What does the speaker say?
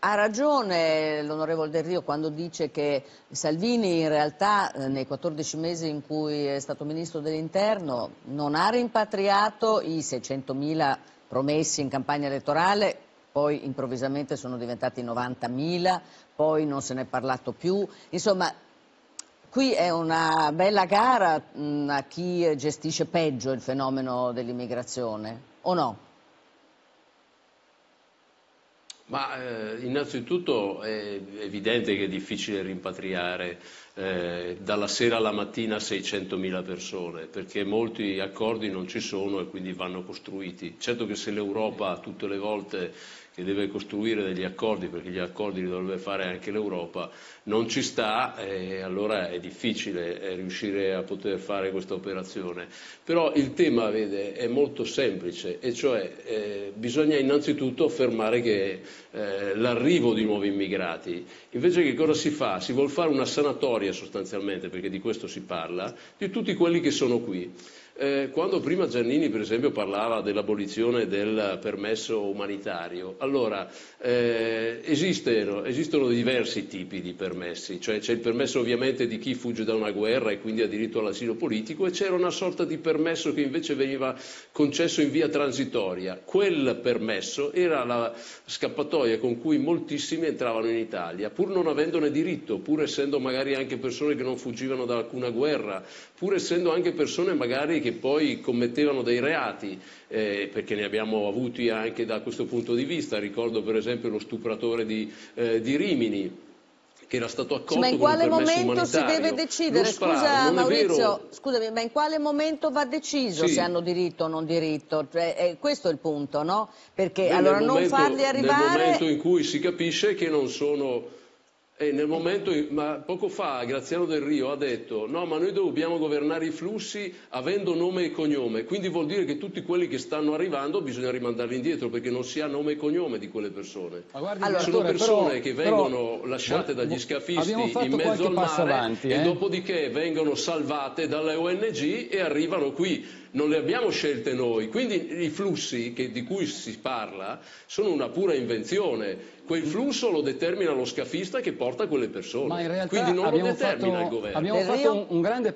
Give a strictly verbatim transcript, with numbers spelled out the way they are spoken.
ha ragione l'onorevole Del Rio quando dice che Salvini in realtà eh, nei quattordici mesi in cui è stato Ministro dell'Interno non ha rimpatriato i seicentomila promessi in campagna elettorale, poi improvvisamente sono diventati novantamila, poi non se ne è parlato più. Insomma, qui è una bella gara mh, a chi gestisce peggio il fenomeno dell'immigrazione, o no? Ma eh, innanzitutto è evidente che è difficile rimpatriare eh, dalla sera alla mattina seicentomila persone, perché molti accordi non ci sono e quindi vanno costruiti. Certo che se l'Europa tutte le volte che deve costruire degli accordi, perché gli accordi li dovrebbe fare anche l'Europa, non ci sta, e allora è difficile eh, riuscire a poter fare questa operazione. Però il tema, vede, è molto semplice, e cioè eh, bisogna innanzitutto fermare che eh, l'arrivo di nuovi immigrati. Invece che cosa si fa? Si vuol fare una sanatoria sostanzialmente, perché di questo si parla, di tutti quelli che sono qui. Eh, quando prima Giannini per esempio parlava dell'abolizione del permesso umanitario, allora eh, esistono, esistono diversi tipi di permessi, cioè c'è il permesso ovviamente di chi fugge da una guerra e quindi ha diritto all'asilo politico, e c'era una sorta di permesso che invece veniva concesso in via transitoria. Quel permesso era la scappatoia con cui moltissimi entravano in Italia, pur non avendone diritto, pur essendo magari anche persone che non fuggivano da alcuna guerra, pur essendo anche persone magari che poi commettevano dei reati, eh, perché ne abbiamo avuti anche da questo punto di vista. Ricordo per esempio lo stupratore di, eh, di Rimini, che era stato accolto sì, ma in con un quale permesso momento si umanitario. deve decidere? Scusa Maurizio, scusami, ma in quale momento va deciso sì. se hanno diritto o non diritto? Cioè, eh, questo è il punto, no? Perché Beh, allora nel non momento, farli arrivare... Nel momento in cui si capisce che non sono... E nel momento, ma poco fa Graziano Del Rio ha detto no, ma noi dobbiamo governare i flussi avendo nome e cognome, quindi vuol dire che tutti quelli che stanno arrivando bisogna rimandarli indietro, perché non si ha nome e cognome di quelle persone. Ma guardi, allora, sono persone però, che vengono però, lasciate dagli scafisti in mezzo al mare avanti, eh? e dopodiché vengono salvate dalle O N G e arrivano qui. Non le abbiamo scelte noi, quindi i flussi che, di cui si parla sono una pura invenzione. Quel flusso lo determina lo scafista che porta quelle persone, Ma in realtà quindi non lo determina fatto, il governo. Abbiamo fatto un, un grande